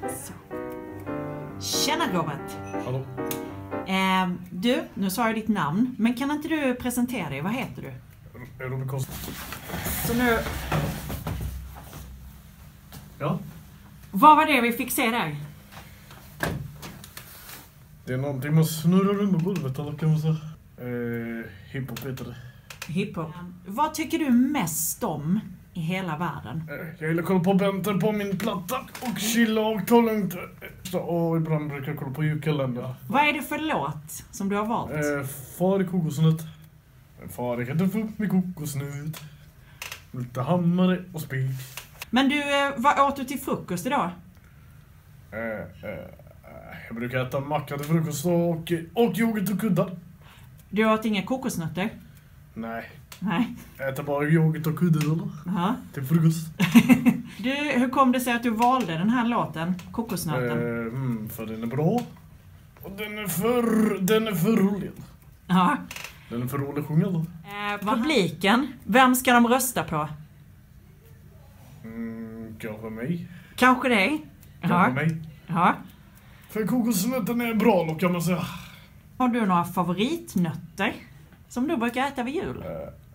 Så. Tjena Robert. Hallå. Du, nu sa jag ditt namn, men kan inte du presentera dig? Vad heter du? Robert Kost. Så nu... Ja. Vad var det vi fick se där? Det är någonting man snurrar runt på golvet, eller kan man säga. Hiphop heter det. Hiphop. Vad tycker du mest om i hela världen? Jag gillar att kolla på Benter på min platta och chilla och ta lugnt. Och ibland brukar jag kolla på julkalendern. Vad är det för låt som du har valt? Far i kokosnöt. Far i räddar upp med kokosnöt. Lite hammare och spik. Men du, vad åt du till frukost idag? Jag brukar äta macka till frukost och yoghurt och kuddar. Du åt inga kokosnötter? Nej. Nej. Jag äter bara yoghurt och kuddar eller? Aha. Till frukost. Du, hur kom det sig att du valde den här låten, Kokosnöten? För den är bra. Och den är för rolig. Ja. Den är för rolig att sjunga då. Publiken, vem ska de rösta på? Kanske mig. Kanske dig? Kanske mig. Ja. För kokosnöten är bra då, kan man säga. Har du några favoritnötter som du brukar äta vid jul?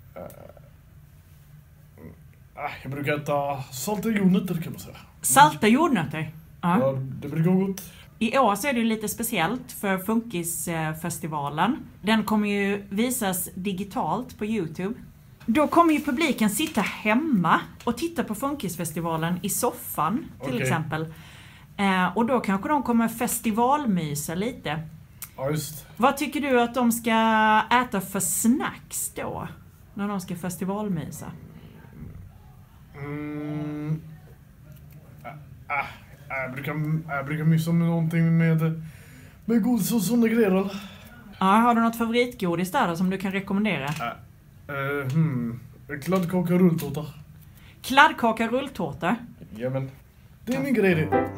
Jag brukar äta salta jordnötter, kan man säga. Salta jordnötter? Ja. Ja, det brukar gå gott. I år så är det ju lite speciellt för Funkisfestivalen. Den kommer ju visas digitalt på YouTube. Då kommer ju publiken sitta hemma och titta på Funkisfestivalen i soffan till exempel. Och då kanske de kommer festivalmysa lite. Ja, just. Vad tycker du att de ska äta för snacks då? När de ska festivalmysa? Jag brukar mysa med någonting med godis och sådana grejer, eller? Ja, har du något favoritgodis där då, som du kan rekommendera? Kladdkaka och rulltårta. Kladdkaka och rulltårta? Jamen, det är min grej det.